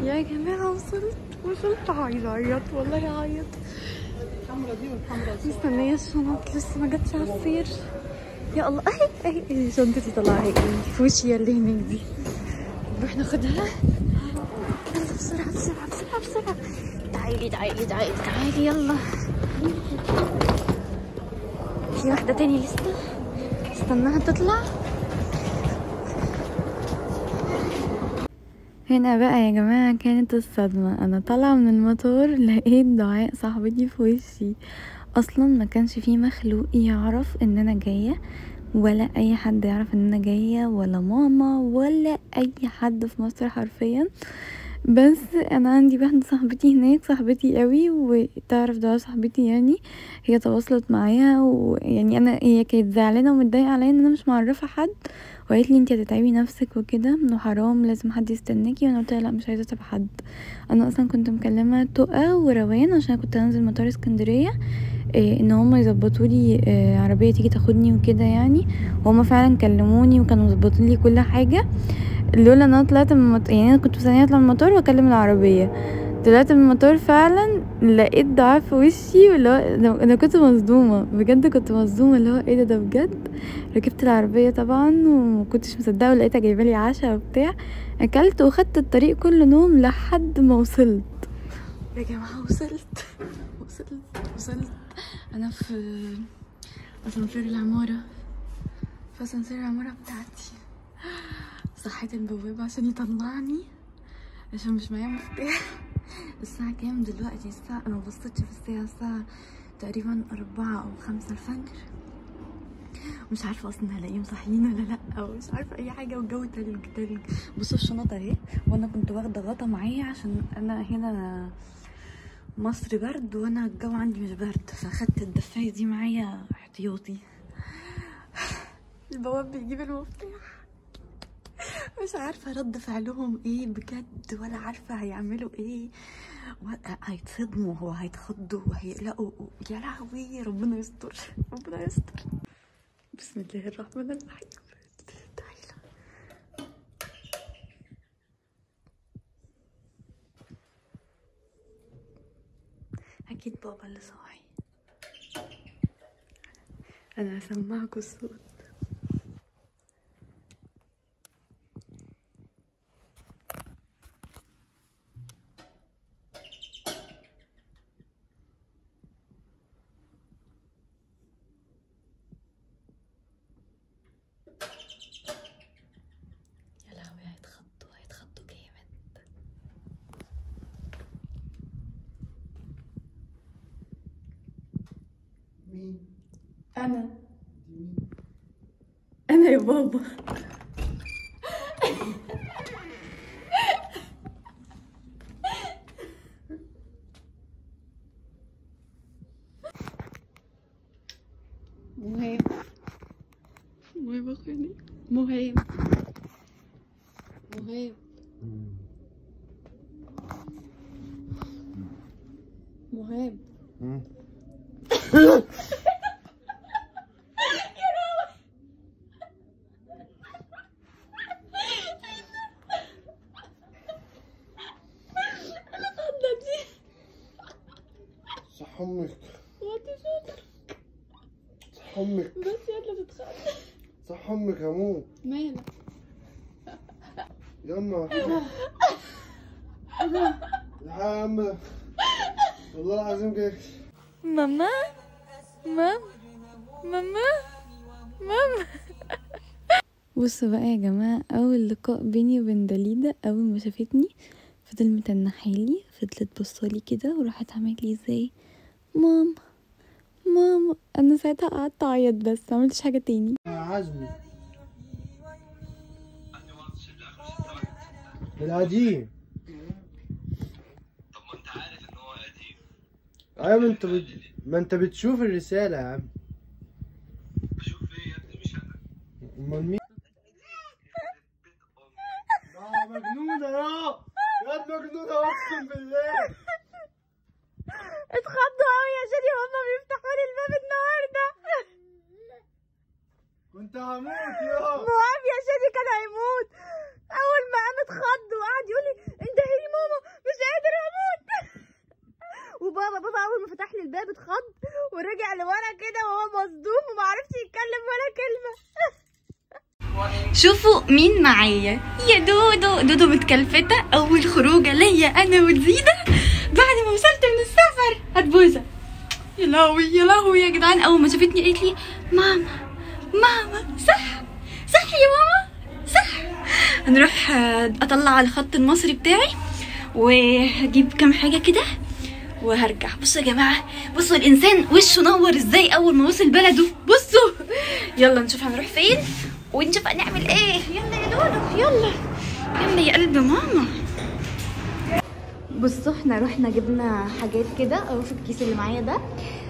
يا جماعة وصلت هعيط والله هعيط. الحمرا دي والحمرا دي مستنية الشنط لسه ما جاتش على السير. يا الله اهي شنطتي طلعها ايه في وشي اللي هناك دي. نروح ناخدها. يلا بسرعة بسرعة بسرعة بسرعة. تعالي يلا. في واحدة تاني لسه استناها تطلع. هنا بقى يا جماعة كانت الصدمة. انا طالعة من المطار لقيت دعاء صاحبتي في وشي. اصلا ما كانش فيه مخلوق يعرف ان انا جاية، ولا اي حد يعرف ان انا جاية، ولا ماما ولا اي حد في مصر حرفيا. بس انا عندي واحدة صاحبتي هناك، صاحبتي قوي وتعرف دعاء صاحبتي يعني. هي تواصلت معايا ويعني هي كانت زعلانة ومتضايقة عليا ان انا مش معرفة حد، وقالت لي انتي هتتعبي نفسك وكده انه حرام لازم حد يستناكي. وانا قلت لها لا مش عايزه اتعب حد. انا اصلا كنت مكلمه تقى وروان عشان كنت هنزل مطار اسكندريه ان هما يظبطوا لي عربيه تيجي تاخدني وكده يعني. وهما فعلا كلموني وكانوا مظبطين لي كل حاجه. لولا ان انا طلعت من المطار يعني، انا كنت مستنيه اطلع من المطار واكلم العربيه. طلعت من المطار فعلا لقيت دعاء في وشي، واللي هو انا كنت مصدومه بجد، كنت مصدومه اللي هو ايه ده بجد. ركبت العربيه طبعا ومكنتش مصدقه، ولقيتها جايبالي عشاء وبتاع. اكلت وخدت الطريق كله نوم لحد ما وصلت. يا جماعه وصلت. انا في اسانسير العماره، بتاعتي. صحيت البوابه عشان يطلعني عشان مش معايا مفتاح. الساعة كام دلوقتي؟ انا مبصتش في الساعة تقريبا 4 أو 5 الفجر. مش عارفة اصلا هلاقيهم صاحيين ولا لا، ومش عارفة اي حاجة، والجو تلج. بصوا الشنطة اهي، وانا كنت واخدة غطا معايا عشان انا هنا مصر برد وانا الجو عندي مش برد، فاخدت الدفاية دي معايا احتياطي. البواب بيجيب المفتاح، مش عارفة رد فعلهم ايه بجد، ولا عارفة هيعملوا ايه، هيتصدموا وهيتخضوا وهيقلقوا. يا لهوي ربنا يستر. بسم الله الرحمن الرحيم. تعالى. اكيد بابا اللي صاحي. انا هسمعكوا الصوت. هيتخضوا جامد. مين؟ انا يا بابا. مهيب اخواني. مهيب صح امك. وطي صوتك. صح امك. بس يلا تتخض. صح امك هموت. مالك؟ يلا. يا عم والله العظيم جاي. ماما. بصوا بقى يا جماعة، أول لقاء بيني وبين داليدا أول ما شافتني فضلت متنحالي، فضلت بصالي كده وراحت عملت لي ازاي ماما. أنا ساعتها قعدت أعيط بس معملتش حاجة تاني. عزمي القديم. طب ما انت عارف ان هو قديم. ايوه ما انت بتشوف الرسالة يا عم. بشوف ايه يا ابني؟ مش انا. امال مين؟ مجنونة يا مجنونة اقسم بالله. اتخضوا اوي يا شادي، هما بيفتحوا لي الباب النهارده. كنت هموت يا مهاب يا شادي كان هيموت. اول ما قام اتخض وقعد يقول لي انت هي ماما اول ما فتح لي الباب اتخض ورجع لورا كده وهو مصدوم ومعرفش يتكلم ولا كلمه. شوفوا مين معايا، يا دودو متكلفتة، أول خروجة ليا أنا وزينة بعد ما وصلت من السفر. هتبوسة. يا لهوي يا جدعان، أول ما شافتني قالت لي ماما صح يا ماما صح. هنروح أطلع على الخط المصري بتاعي وهجيب كام حاجة كده وهرجع. بصوا يا جماعة، بصوا الإنسان وشه نور ازاي أول ما وصل بلده. بصوا يلا نشوف هنروح فين ونشوف هنعمل ايه. يلا يا دودو يلا يا قلب ماما. بصوا احنا رحنا جبنا حاجات كده اهو في الكيس اللي معايا ده.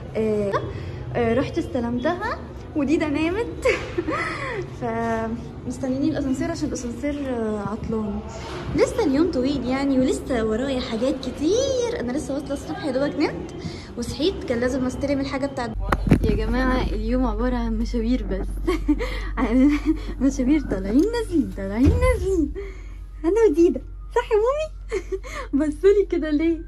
رحت استلمتها وديدا نامت فمستنيين الاسانسير عشان الاسانسير عطلان. لسه اليوم طويل يعني ولسه ورايا حاجات كتير. انا لسه واصله الصبح يا دوبك نمت وصحيت كان لازم استلم الحاجه بتاعت يا جماعه. اليوم عباره عن مشاوير بس عن مشاوير طالعين نازلين انا وديدا. صح يا مامي؟ بصولي كده ليه؟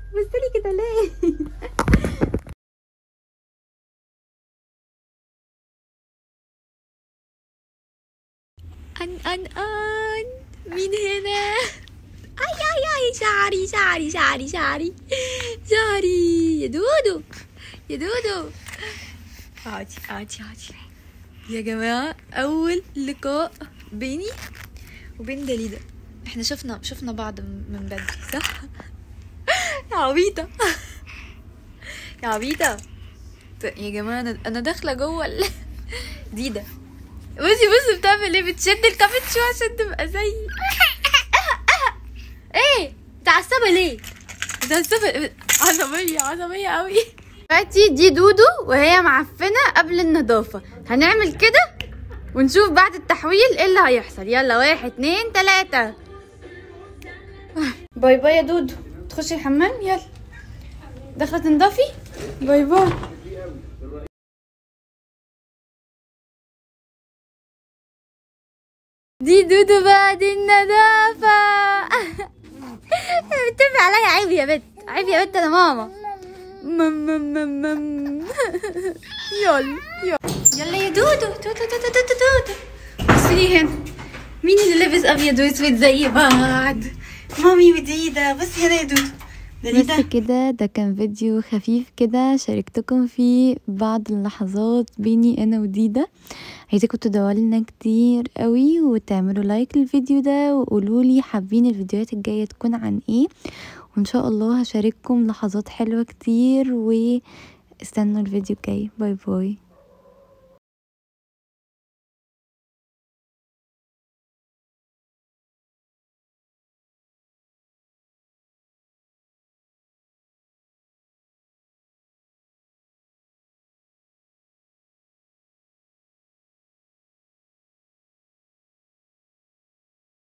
ان مين هنا؟ اي شعري يا دودو عادي يا جماعة. أول لقاء بيني وبين دليدا. احنا شفنا بعض من بدري صح؟ يا عبيطة يا جماعة. أنا داخلة جوه ديدا. بصي بتعمل ايه؟ بتشد الكابتشو عشان تبقى زي ايه؟ متعصبة ليه؟ عصبية قوي. دلوقتي دي دودو وهي معفنة قبل النظافة. هنعمل كده ونشوف بعد التحويل ايه اللي هيحصل. يلا 1 2 3. باي يا دودو. تخشي الحمام يلا. داخلة تنضفي. باي. دي دودو بعد النظافة. بتتفق عليا. عيب يا بنت انا ماما. يلا يا دودو. بصي هنا مين اللي لابس ابيض واسود زي بعض؟ مامي وديدا. بصي هنا يا دودو. بس كده ده كان فيديو خفيف كده شاركتكم فيه بعض اللحظات بيني انا وديدا. عايزاكم تدعوا لنا كتير قوي وتعملوا لايك للفيديو ده وقولوا لي حابين الفيديوهات الجايه تكون عن ايه، وان شاء الله هشارككم لحظات حلوه كتير. واستنوا الفيديو الجاي. باي.